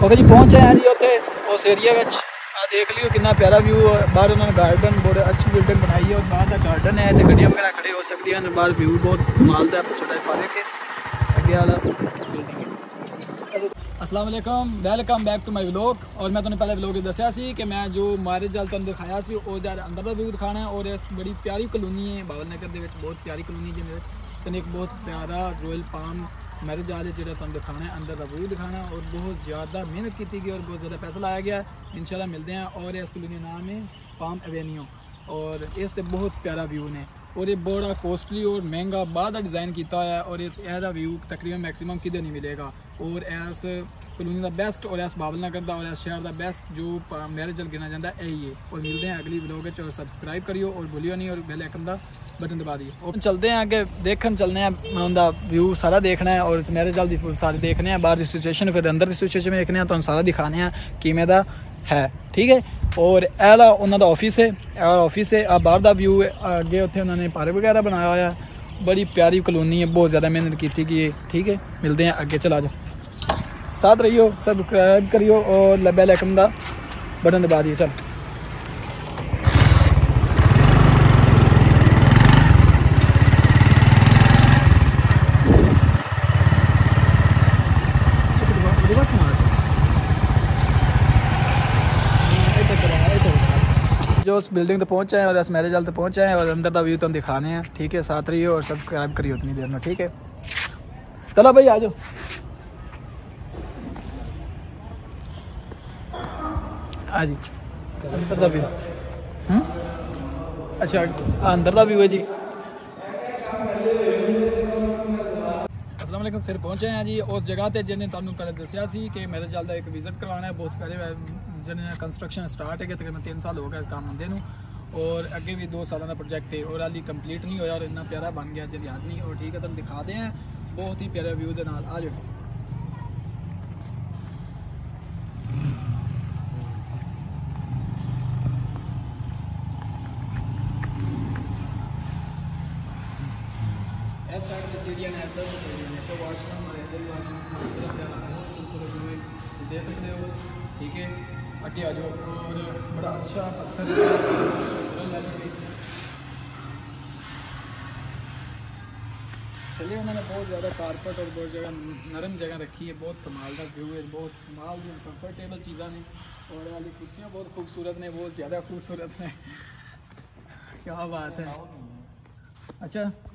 Okay जी पहुँच आए हैं जी उत्थे उस एरिया में। देख लियो कितना प्यारा व्यू है। बाहर उन्होंने गार्डन बहुत अच्छी बिल्डिंग बनाई है और बाहर का गार्डन है, तो गड्डियाँ वगैरह खड़े हो सकती हैं। बाहर व्यू बहुत कमाल का छोटा पार्क है अगे वाला बिल्डिंग है। अस्सलाम वालेकुम, welcome back to my vlog. और मैं तुम्हें पहले व्लॉग दसिया सी कि मैं जो मैरिज जल तुम दिखाया सी और अंदर का व्यू दिखाना है। और इस बड़ी प्यारी कलोनी है बावल नगर के बहुत प्यारी कलोनी जिन्हें एक बहुत प्यारा रॉयल पाम मैरिज हाल है जो तुम दिखाना है, अंदर का व्यू दिखाना और बहुत ज़्यादा मेहनत की गई और बहुत ज़्यादा पैसा लाया गया है। इंशाल्लाह मिलते हैं। और इस कलोनी नाम है पाम एवेन्यू और इस बहुत प्यारा व्यू ने और ये बड़ा कॉस्टली और महंगा बाद डिज़ाइन किया है। और यह व्यू तकरीबन मैक्सिमम किधर नहीं मिलेगा। और इस कलोनी का बेस्ट और इस बावल नगर का और इस शहर का बेस्ट जो मैरिज जल गिना जाता है यही है। और मिलते हैं अगली व्लॉग और सब्सक्राइब करियो और भूलियो नहीं और बेल आइकन का बटन दबा दिए। और चलते हैं आगे देखने चलने हैं उनका व्यू सारा देखना है और मैरिज जल की सारी देखने हैं। बाहर की सिचुएशन फिर अंदर की सिचुएशन में देखने तो सारा दिखाने हैं किमें दा है, ठीक है। और एला उन्होंने ऑफिस है और ऑफिस है आ बाहर का व्यू है। अगे उत्थे उन्होंने पार्क वगैरह बनाया हुआ है। बड़ी प्यारी कॉलोनी है, बहुत ज़्यादा मेहनत की गई, ठीक है। मिलते हैं आगे, चला जाओ साथ रहियो, सब्सक्राइब करियो और बेल आइकन का बटन दबा दिए। चल जो उस बिल्डिंग तक पहुँचे हैं और इस मैरिज हॉल तक पहुँचे हैं और अंदर का व्यू तुम दिखाने हैं, ठीक है। साथ रहिए और सब्सक्राइब करिए उतनी देर में, ठीक है। चलो भाई आ जाओ। हाँ जी अंदर का व्यू, अच्छा अंदर का व्यू है जी। अस्सलाम वालेकुम, फिर पहुँचे हैं जी उस जगह पर जिन्हें तुहानू पहले दसिया सी कि मैरिज हॉल का एक विजिट करवाना है। बहुत पहले जिन्हें कंस्ट्रक्शन स्टार्ट है तकरीबन 3 साल हो गए इस काम होंदे नूं और अगे भी 2 साल का प्रोजेक्ट है और हाली कंप्लीट नहीं होया और इतना प्यारा बन गया जी याद नहीं। और ठीक है तुम दिखा दें हैं बहुत ही प्यारे व्यू के नाल। आ जाओ इस साइड में सीढ़ियाँ हैं, सब सीढ़ियाँ हैं। तो वॉशरूम दे सकते हो, ठीक है। आगे आ जाओ और बड़ा अच्छा पत्थर चलिए। उन्होंने बहुत ज़्यादा कारपेट और बहुत जगह नरम जगह रखी है। बहुत कमाल का व्यू है, बहुत कमाल की कंफर्टेबल चीज़ा ने और वाली कुर्सियाँ बहुत खूबसूरत ने, बहुत ज़्यादा खूबसूरत ने, क्या बात है। अच्छा